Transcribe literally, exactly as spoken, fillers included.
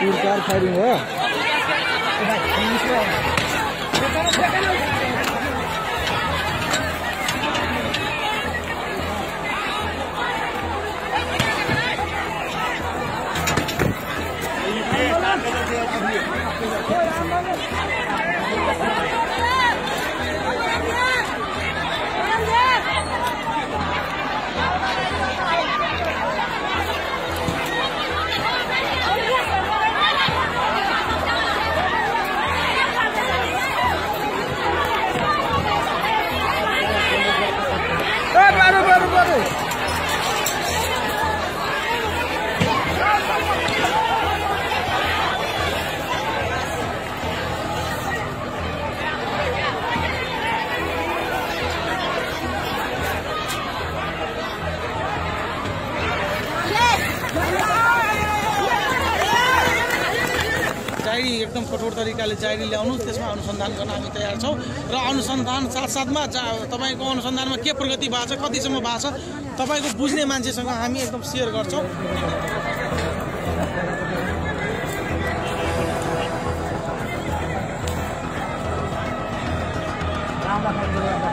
तीर फायरिङ हो एकदम कठोर तरिकाले जारी ल्याउनु त्यसमा अनुसन्धान गर्न हामी तयार छौँ र अनुसन्धान साथसाथमा तपाईँको अनुसन्धानमा के प्रगति भएको छ कतिसम्म भएको छ तपाईँको बुझ्ने मान्छेसँग हामी एकदम सेयर गर्छौँ। राम